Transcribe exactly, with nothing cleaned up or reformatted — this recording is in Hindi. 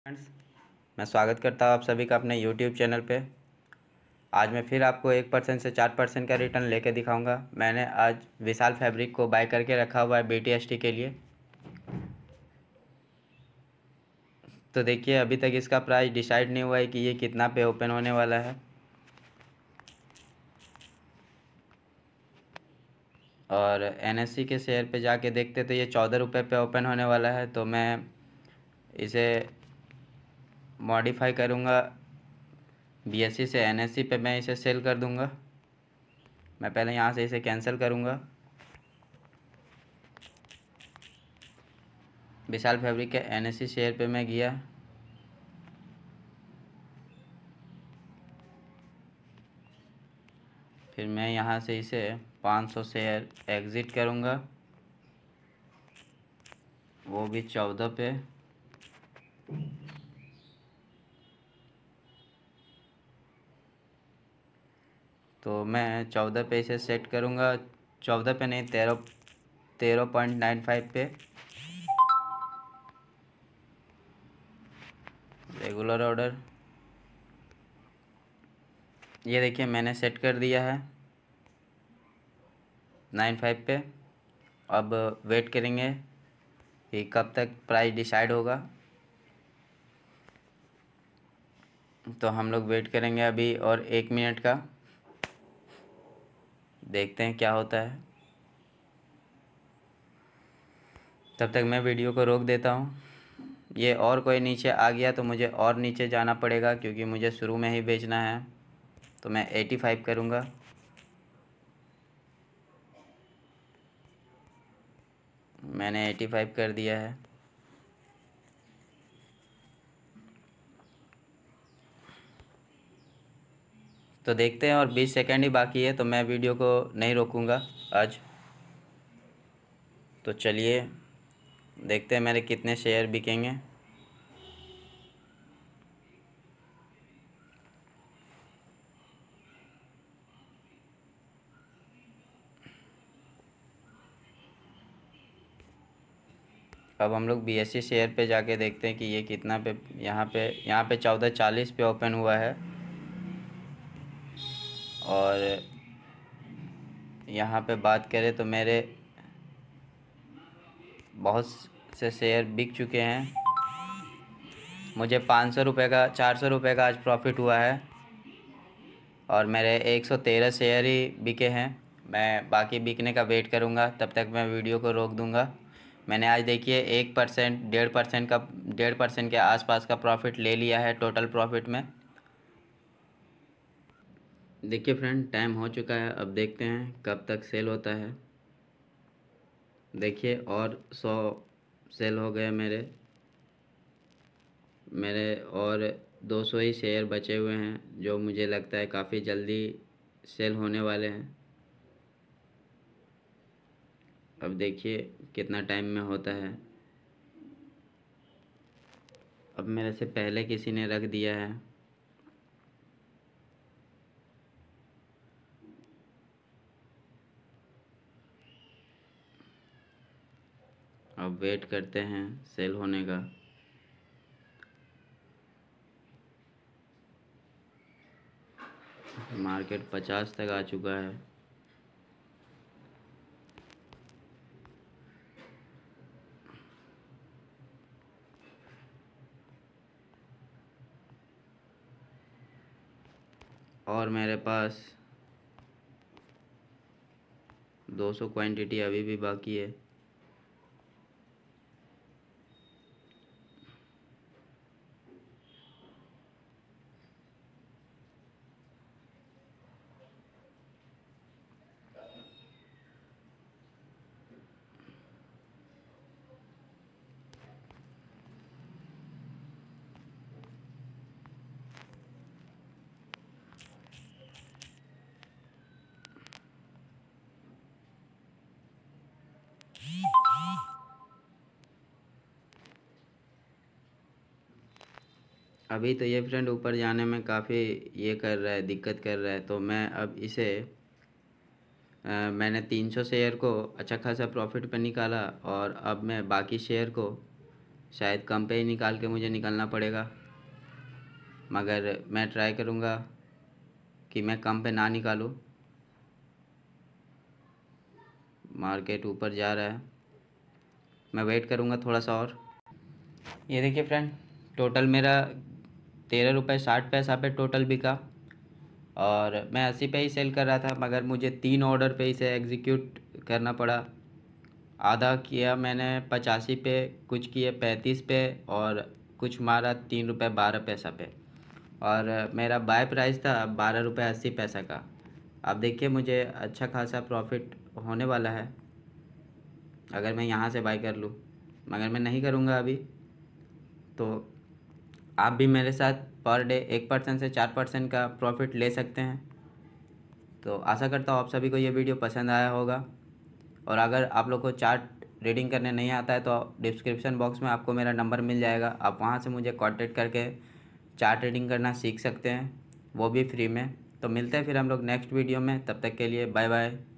फ्रेंड्स, मैं स्वागत करता हूँ आप सभी का अपने यूट्यूब चैनल पे। आज मैं फिर आपको एक परसेंट से चार परसेंट का रिटर्न लेके दिखाऊंगा। मैंने आज विशाल फैब्रिक को बाय करके रखा हुआ है बी टी एस टी के लिए। तो देखिए, अभी तक इसका प्राइस डिसाइड नहीं हुआ है कि ये कितना पे ओपन होने वाला है। और एन एस सी के शेयर पे जाके देखते तो ये चौदह रुपये पे ओपन होने वाला है। तो मैं इसे मॉडिफाई करूँगा, बी एस सी से एन एस सी पे मैं इसे सेल कर दूँगा। मैं पहले यहाँ से इसे कैंसिल करूँगा। विशाल फैब्रिक के एन एस सी शेयर पे मैं गया, फिर मैं यहाँ से इसे पाँच सौ शेयर एग्ज़िट करूँगा, वो भी चौदह पे। तो मैं चौदह पे इसे सेट करूँगा, चौदह पे नहीं, तेरह तेरह पॉइंट नाइन फाइव पे रेगुलर ऑर्डर। ये देखिए, मैंने सेट कर दिया है नाइन फाइव पे। अब वेट करेंगे कि कब तक प्राइस डिसाइड होगा। तो हम लोग वेट करेंगे अभी और एक मिनट का, देखते हैं क्या होता है। तब तक मैं वीडियो को रोक देता हूँ। ये और कोई नीचे आ गया तो मुझे और नीचे जाना पड़ेगा, क्योंकि मुझे शुरू में ही बेचना है। तो मैं पचासी करूँगा। मैंने पचासी कर दिया है। तो देखते हैं, और बीस सेकंड ही बाकी है, तो मैं वीडियो को नहीं रोकूंगा आज। तो चलिए देखते हैं मेरे कितने शेयर बिकेंगे। अब हम लोग बी एस सी शेयर पे जाके देखते हैं कि ये कितना पे, यहाँ पे यहाँ पे चौदह चालीस पे ओपन हुआ है। और यहाँ पे बात करें तो मेरे बहुत से शेयर बिक चुके हैं। मुझे पाँच सौ रुपये का चार सौ रुपये का आज प्रॉफिट हुआ है, और मेरे एक सौ तेरह शेयर ही बिके हैं। मैं बाकी बिकने का वेट करूँगा, तब तक मैं वीडियो को रोक दूँगा। मैंने आज देखिए एक परसेंट डेढ़ परसेंट का डेढ़ परसेंट के आसपास का प्रॉफिट ले लिया है टोटल प्रॉफिट में। देखिए फ्रेंड, टाइम हो चुका है। अब देखते हैं कब तक सेल होता है। देखिए, और सौ सेल हो गए मेरे मेरे और दो सौ ही शेयर बचे हुए हैं, जो मुझे लगता है काफ़ी जल्दी सेल होने वाले हैं। अब देखिए कितना टाइम में होता है। अब मेरे से पहले किसी ने रख दिया है। अब वेट करते हैं सेल होने का। मार्केट पचास तक आ चुका है। और मेरे पास दो सौ क्वांटिटी अभी भी बाकी है। अभी तो ये फ्रेंड ऊपर जाने में काफ़ी ये कर रहा है, दिक्कत कर रहा है। तो मैं अब इसे अ, मैंने तीन सौ शेयर को अच्छा खासा प्रॉफिट पे निकाला, और अब मैं बाकी शेयर को शायद कम पे ही निकाल के मुझे निकलना पड़ेगा, मगर मैं ट्राई करूँगा कि मैं कम पे ना निकालूँ। मार्केट ऊपर जा रहा है, मैं वेट करूँगा थोड़ा सा और। ये देखिए फ्रेंड, टोटल मेरा तेरह रुपये साठ पैसा पे टोटल बिका, और मैं अस्सी पे ही सेल कर रहा था, मगर मुझे तीन ऑर्डर पे इसे एग्जीक्यूट करना पड़ा। आधा किया मैंने पचासी पे, कुछ किए पैंतीस पे, और कुछ मारा तीन रुपये बारह पैसा पे, और मेरा बाय प्राइस था बारह रुपये अस्सी पैसा का। अब देखिए मुझे अच्छा खासा प्रॉफिट होने वाला है अगर मैं यहाँ से बाय कर लूँ, मगर मैं नहीं करूँगा अभी। तो आप भी मेरे साथ पर डे एक परसेंट से चार परसेंट का प्रॉफिट ले सकते हैं। तो आशा करता हूँ आप सभी को ये वीडियो पसंद आया होगा, और अगर आप लोग को चार्ट रीडिंग करने नहीं आता है तो डिस्क्रिप्शन बॉक्स में आपको मेरा नंबर मिल जाएगा, आप वहाँ से मुझे कांटेक्ट करके चार्ट रीडिंग करना सीख सकते हैं, वो भी फ्री में। तो मिलते हैं फिर हम लोग नेक्स्ट वीडियो में, तब तक के लिए बाय बाय।